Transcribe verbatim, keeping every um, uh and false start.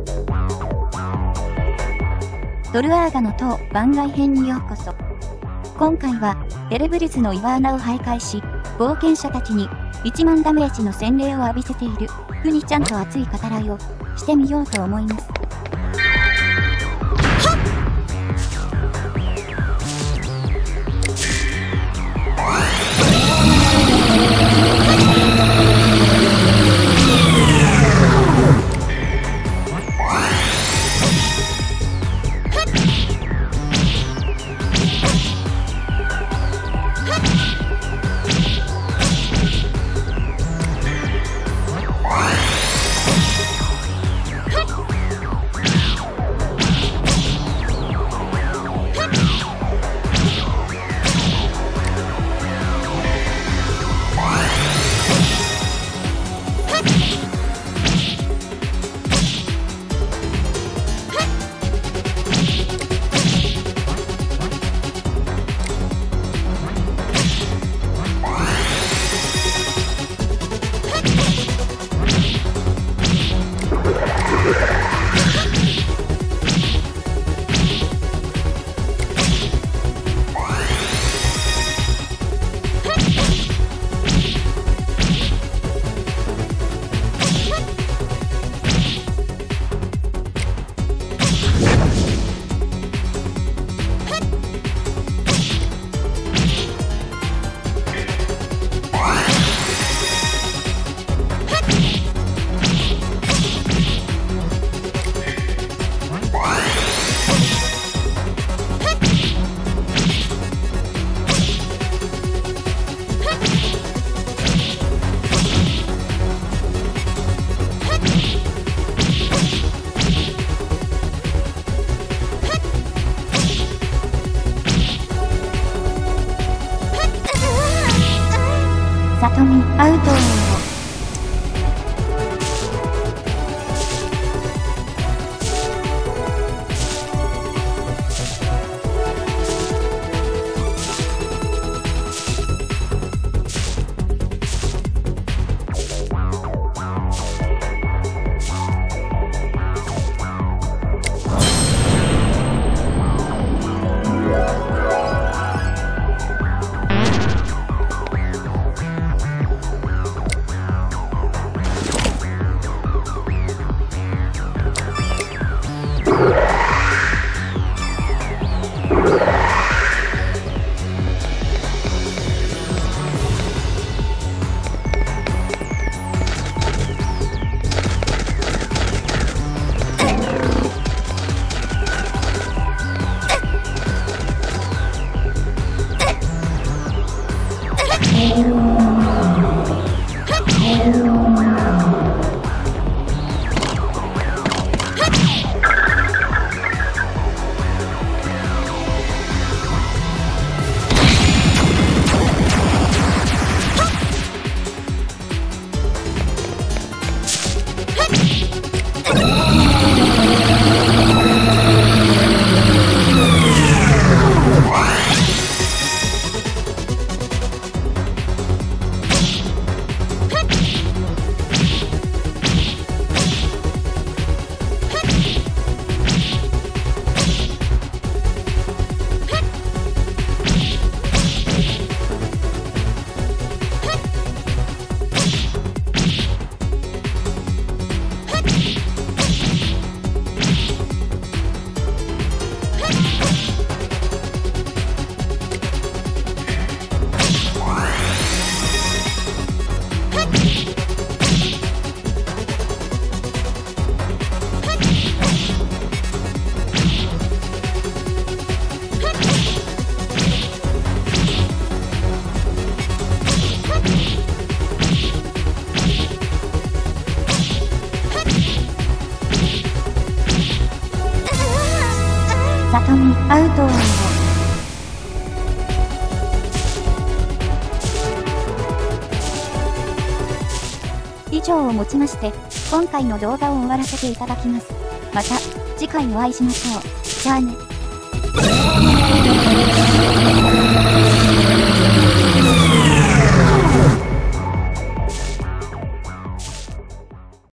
ドルアーガの塔番外編にようこそ。今回は、エルブリスの岩穴を徘徊し、冒険者たちにいちまんダメージの洗礼を浴びせている、フニちゃんと熱い語らいをしてみようと思います。里見アウトー。里見アウトー。以上をもちまして、今回の動画を終わらせていただきます。また、次回お会いしましょう。じゃあね。